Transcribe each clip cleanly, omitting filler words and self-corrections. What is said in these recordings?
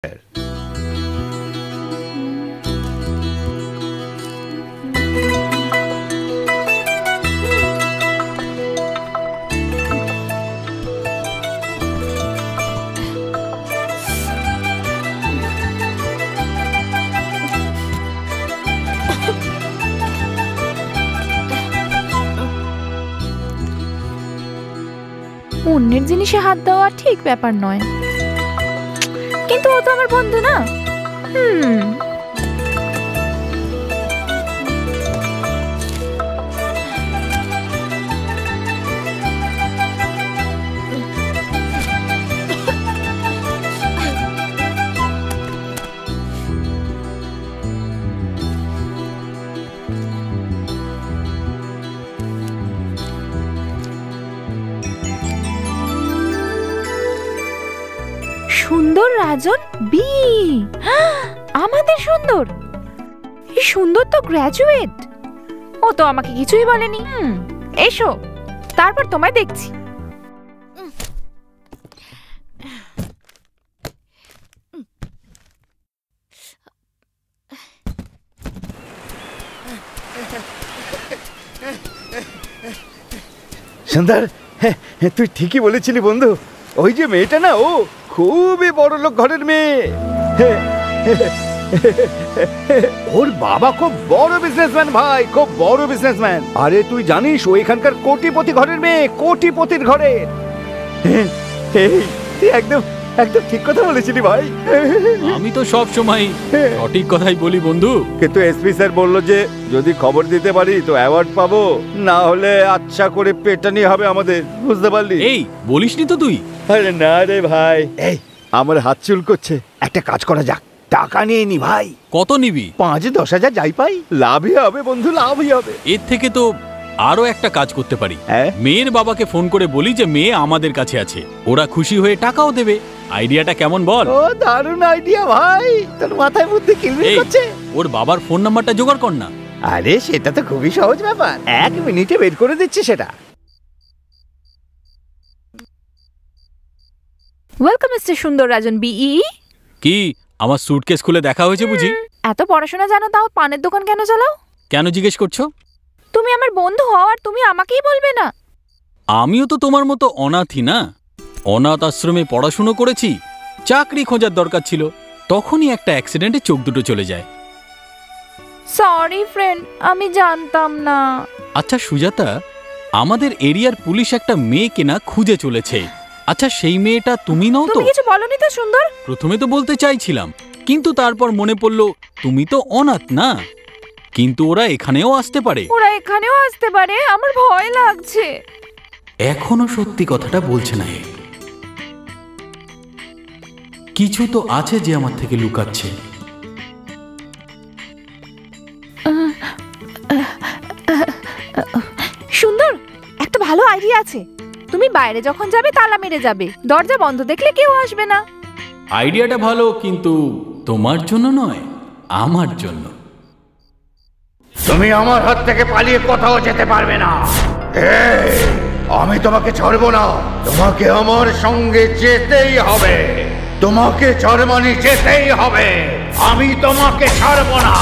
অন্যের জিনিসে হাত দেওয়া ঠিক ব্যাপার নয়, কিন্তু ও তো আমার বন্ধু না। সুন্দর রাজন বি, আমাদের সুন্দর। এই সুন্দর তো গ্র্যাজুয়েট, ও তো আমাকে কিছুই বলেনি। এসো, তারপর তোমায় দেখছি। সুন্দর, তুই ঠিকই বলেছিলি বন্ধু। ওই যে মেয়েটা না, ও খুবই বড় লোক ঘরের মেয়ে। ওর বাবা খুব বড় বিজনেসম্যান ভাই, খুব বড় বিজনেসম্যান। আরে তুই জানিস ও এখানকার কোটিপতি ঘরের মেয়ে, কোটিপতির ঘরে। তুই একদম একদম ঠিক কথা বলেছিলি ভাই। আমি তো সব সময় সঠিক কথাই বলি বন্ধু। কিন্তু এসপি স্যার বললো যে যদি খবর দিতে পারি তো অ্যাওয়ার্ড পাবো, না হলে আচ্ছা করে পেটানি হবে আমাদের, বুঝতে পারলি? এই বলিসনি তো তুই? আরে না রে ভাই, এই আমার হাত চুল করছে। একটা কাজ করা যাক, টাকা নিয়ে নি ভাই। কত নিবি? 5-10 হাজার যাই পাই, লাভই হবে বন্ধু, লাভই হবে। এর থেকে তো আরো একটা কাজ করতে পারি। মেয়ের বাবাকে ফোন করে বলি যে মেয়ে আমাদের কাছে আছে, ওরা খুশি হয়ে টাকাও দেবে। আইডিয়াটা কেমন বল? ও দারুণ আইডিয়া ভাই, তোর মাথায় মধ্যে কিলবিল করছে। ওর বাবার ফোন নাম্বারটা জোগাড় কর না। আরে সেটা তো খুবই সহজ ব্যাপার, 1 মিনিটে বের করে দিচ্ছি সেটা। ওয়েলকাম মিস্টার সুন্দর রাজন বিই। কি আমার সুটকেস খুলে দেখা হয়েছে বুঝি? এত পড়াশোনা জানো তাও পানের দোকান কেন চালাও? কেন জিজ্ঞেস করছো? তুমি আমার বন্ধু হও আর তুমি আমাকেই বলবে না? আমিও তো তোমার মতো অনাথই না, অনাথ আশ্রমে পড়াশুনো করেছি। চাকরি খোঁজার দরকার ছিল, তখনই একটা অ্যাক্সিডেন্টে চোখ দুটো চলে যায়। সরি ফ্রেন্ড, আমি জানতাম না। আচ্ছা সুজাতা, আমাদের এরিয়ার পুলিশ একটা মেয়েকে না খুঁজে চলেছে। আচ্ছা সেই মেয়েটা তুমি নও তো? তুমি কিছু বলনি তো সুন্দর? প্রথমে তো বলতে চাইছিলাম, কিন্তু তারপর মনে পড়লো তুমি তো অনাথ না, কিন্তু ওরা এখানেও আসতে পারে। ওরা এখানেও আসতে পারে? আমার ভয় লাগছে। এখনো সত্যি কথাটা বলছে না, কিছু তো আছে যে আমার থেকে লুকাচ্ছে। সুন্দর, একটা ভালো আইডিয়া আছে। তুমি বাইরে যখন যাবে তালা মেরে যাবে, দরজা বন্ধ দেখলে কেউ আসবে না। আইডিয়াটা ভালো, কিন্তু তোমার জন্য নয়, আমার জন্য। তুমি আমার হাত থেকে পালিয়ে কোথাও যেতে পারবে না। আমি তোমাকে ছাড়বো না, তোমাকে আমার সঙ্গে যেতেই হবে, তোমাকে জার্মানি যেতেই হবে, আমি তোমাকে ছাড়বো না।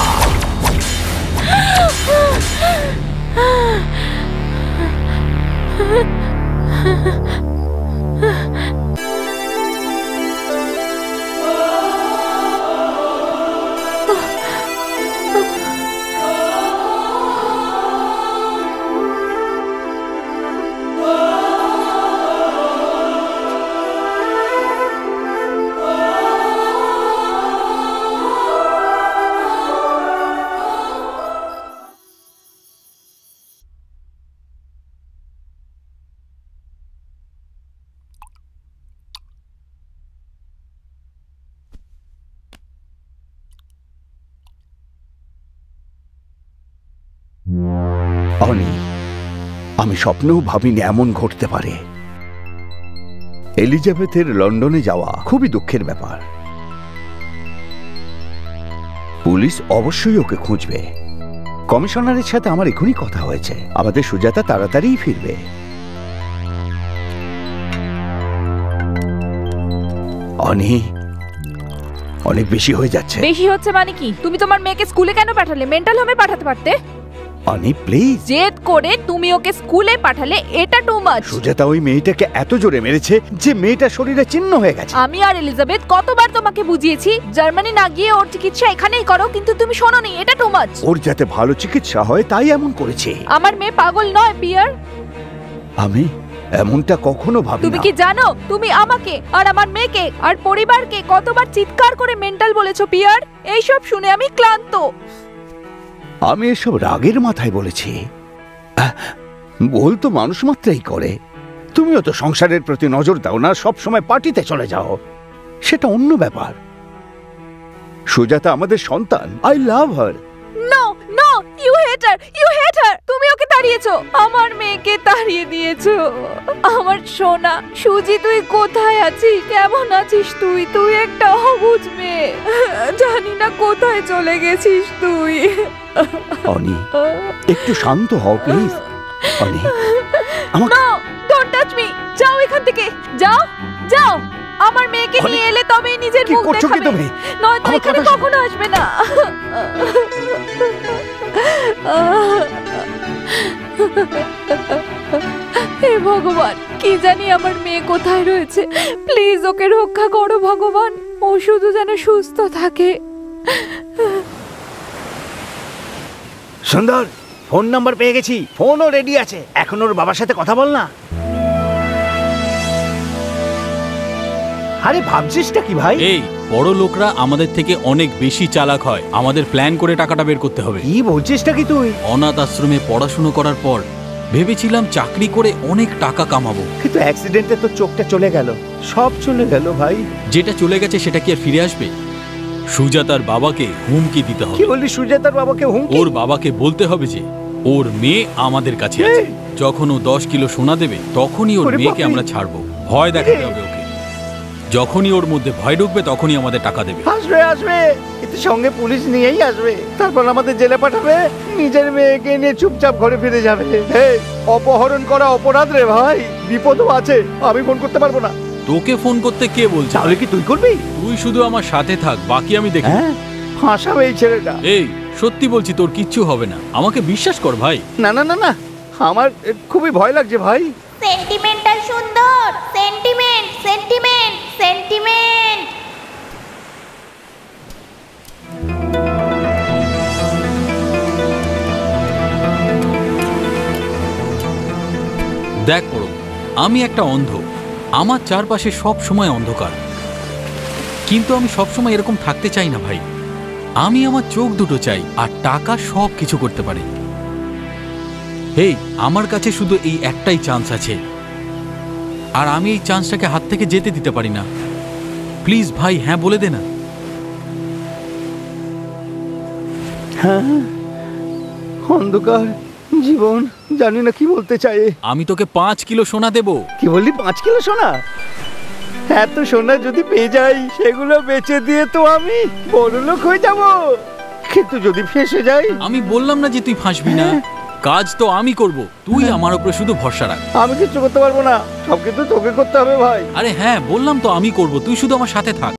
অনি, আমি স্বপ্নেও ভাবিনি এমন ঘটতে পারে। এলিজাবেথের লন্ডনে যাওয়া খুবই দুঃখের ব্যাপার। পুলিশ অবশ্যই ওকে খুঁজবে। কমিশনারের সাথে আমার এখনই কথা হয়েছে, আমাদের সুজাতা তাড়াতাড়িই ফিরবে। অনি, অনেক বেশি হয়ে যাচ্ছে। বেশি হচ্ছে মানে কি? তুমি তোমার মেয়েকে স্কুলে কেন পাঠালে? মেন্টাল হোমে পাঠাতে পারতে। অনি প্লিজ। জেদ করে তুমি ওকে স্কুলে পাঠালে, এটা টু মাচ। সুজাতা ওই মেয়েটাকে এত জোরে মেরেছে যে মেয়েটা শরীরে চিহ্ন হয়ে গেছে। আমি আর এলিজাবেথ কতবার তোমাকে বুঝিয়েছি জার্মানি না গিয়ে ওর চিকিৎসা এখানেই করো, কিন্তু তুমি শোনোনি। এটা টু মাচ। ওর যাতে ভালো চিকিৎসা হয় তাই এমন করেছে। আমার মেয়ে পাগল নয় পিয়ার। আমি এমনটা কখনো ভাবি না। তুমি কি জানো তুমি আমাকে আর আমার মেয়েকে আর পরিবারকে কতবার চিৎকার করে মেন্টাল বলেছো পিয়ার? এইসব শুনে আমি ক্লান্ত। আমি এসব রাগের মাথায় বলেছি। বল তো মানুষ মাত্রাই করে। তুমিও তো সংসারের প্রতি নজর দাও না, সব সময় পার্টিতে চলে যাও। সেটা অন্য ব্যাপার। সুজাতা আমাদের সন্তান। I love her. No no, you hate her, you hate her. তুমি ওকে তাড়িয়েছো, আমার মেয়েকে তাড়িয়ে দিয়েছো। আমার সোনা সুজি, তুই কোথায় আছিস? কেমন আছিস তুই? তুই একটা অবুঝ মেয়ে, জানি না কোথায় চলে গেছিস তুই। অনি একটু শান্ত হও প্লিজ। অনি আমাকে নো, ডোন্ট টাচ মি। যাও এখান থেকে, যাও যাও। আমার মেয়েকে নিয়ে এলে তবেই নিজের কি মুখ করছো কি দেখাবে, তুমি? নয়তো আমার এখানে কথা শোনো। কখনো আসবে না। হে ভগবান, কি জানি আমার মেয়ে কোথায় রয়েছে। প্লিজ ওকে রক্ষা করো ভগবান, ও শুধু যেন সুস্থ থাকে। সুন্দর, ফোন নাম্বার পেয়ে গেছি। ফোনও রেডি আছে। এখন ওর বাবার সাথে কথা বল না। আরে ভাবছিসটা কি ভাই? এই বড় লোকরা আমাদের থেকে অনেক বেশি চালাক হয়। আমাদের প্ল্যান করে টাকাটা বের করতে হবে। কি বলছিসটা কি তুই? অনাথ আশ্রমে পড়াশুনো করার পর ভেবেছিলাম চাকরি করে অনেক টাকা কামাবো। কিন্তু অ্যাক্সিডেন্টে তো চোখটা চলে গেল, সব চলে গেল ভাই। যেটা চলে গেছে সেটা কি আর ফিরে আসবে? সুজাতার বাবাকে হুমকি দিতে কি হবে। বললি? সুজাতার বাবাকে হুমকি? ওর বাবাকে বলতে হবে যে ওর মেয়ে আমাদের কাছে আছে। যখন ও 10 কিলো সোনা দেবে তখনই ওর ওরে মেয়েকে বাপরে। আমরা ছাড়বো। ভয় দেখাতে হবে ওকে। যখনই ওর মধ্যে ভয় ঢুকবে তখনই আমাদের টাকা দেবে। আসবে আসবে, কিন্তু সঙ্গে পুলিশ নিয়েই আসবে। তারপর আমাদের জেলে পাঠাবে, নিজের মেয়েকে নিয়ে চুপচাপ ঘরে ফিরে যাবে। অপহরণ করা অপরাধ রে ভাই, বিপদও আছে। আমি ফোন করতে পারবো না। তোকে ফোন করতে কে বলছে? তাহলে কি তুই করবি? তুই শুধু আমার সাথে থাক, বাকি আমি দেখি। হ্যাঁ, ফাঁসাবে এই ছেলেটা। এই সত্যি বলছি, তোর কিচ্ছু হবে না, আমাকে বিশ্বাস কর ভাই। না না না না, আমার খুবই ভয় লাগছে ভাই। সেন্টিমেন্টাল সুন্দর, সেন্টিমেন্ট সেন্টিমেন্ট সেন্টিমেন্ট। দেখ বড়, আমি একটা অন্ধ। আমার চারপাশে সব সময় অন্ধকার, কিন্তু আমি সব সময় এরকম থাকতে চাই না ভাই। আমি আমার চোখ দুটো চাই, আর টাকা সব কিছু করতে পারে। হেই, আমার কাছে শুধু এই একটাই চান্স আছে, আর আমি এই চান্সটাকে হাত থেকে যেতে দিতে পারি না। প্লিজ ভাই, হ্যাঁ বলে দে না। হ্যাঁ, অন্ধকার জীবন, জানি না কি বলতে চাই। আমি তোকে 5 কিলো সোনা দেব। কি বললি? 5 কিলো সোনা? এত সোনা যদি পেয়ে যাই, সেগুলো বেচে দিয়ে তো আমি বড়লোক হয়ে যাব। কিন্তু যদি ফেঁসে যাই? আমি বললাম না যে তুই ফাঁসবি না, কাজ তো আমি করব, তুই আমার উপরে শুধু ভরসা রাখ। আমি কিছু করতে পারবো না, সব কিন্তু তোকে করতে হবে ভাই। আরে হ্যাঁ, বললাম তো আমি করব, তুই শুধু আমার সাথে থাক।